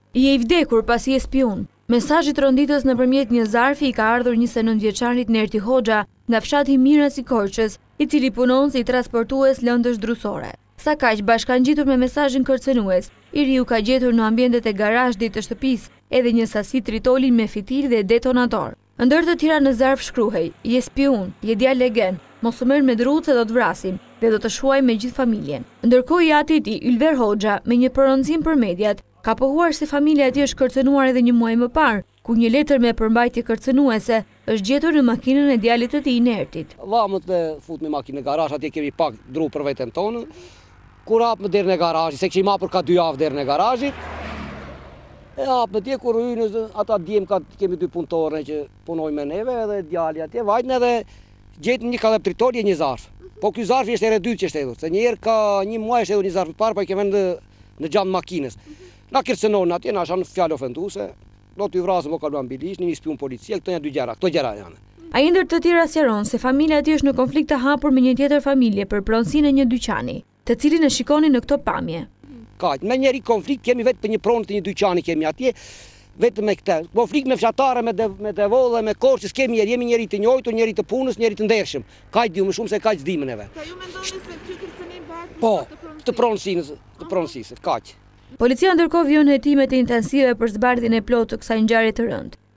Je i vdekur pasi je spion. Mesazhi i ronditës nëpërmjet një zarfi i ka ardhur 29 vjeçarit Nerti Hoxha nga fshati Miras i Korçës, i cili punon si transportues lëndësh drusore. Sa kaq bashkangjitur me mesazhin kërcënues, i riu ka gjetur në ambientet e garazhit të shtëpisë edhe një sasi tritoli me fitil dhe detonator. Ndër të tjera në zarf shkruhej: je spion, je djalë legend, mos u merr me druce do të vrasim dhe do të shuaj me gjithë familjen. Ndërkohë i ati i tij, Ylver Hoxha, me një pronëzim për mediat, ka pohuar se familja e tij është kërcënuar edhe një muaj më parë, ku një letër me përmbajtje kërcënuese është gjetur në makinën e djalit të tij Nertit. Vamët me fut me makinë në garazh, atje kemi pak dru për veten tonë. Kur hap në derën e garazhit, se kishim hapur ka 2 javë derën e garazhit. E hap në tje kur hyn ata djem kemi 2 punëtorë që punojnë me neve edhe djali atje vajtën edhe gjetën një kalaptritolje një zarf. Po ky zarf është herë e dytë që është hedhur, se një herë ka një muaj është hedhur një zarf i parë, po i kemi në xham makinës. Na kërcënon atje, na shan fjalë ofenduese, do t'y vrasëm o kaluan bilish, një spion policia, këto janë 2 gjëra, këto gjëra janë. Ai ndër të tjera sqaron se familja e tij është në konflikt të hapur me një tjetër familje për pronësinë e një dyqani, të cilin e shikoni në këto pamje. Kaq, me njëri konflikt kemi vetë për një pronë të një dyqani kemi atje, vetëm me këtë. Konflikt me fshatare, me devolle, me Korçës kemi jemi njëri të njëjtur, njëri të punës, njëri të ndershëm. Kaq diu më shumë se kaq s'dimë neve. Ka ju mendoni se ky kërcënim bëhet po, të pronësisë, kaq. Policia ndërkohë vjon hetimet e intensive për zbardhjen e plotë të kësaj ngjarje të rëndë.